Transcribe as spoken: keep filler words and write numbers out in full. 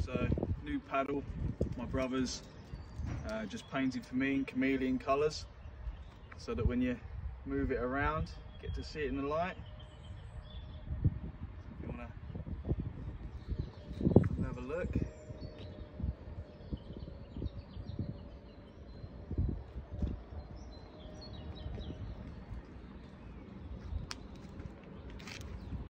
So new paddle, my brother's uh, just painted for me in Chameleon colours, so that when you move it around, you get to see it in the light. If you want to have a look.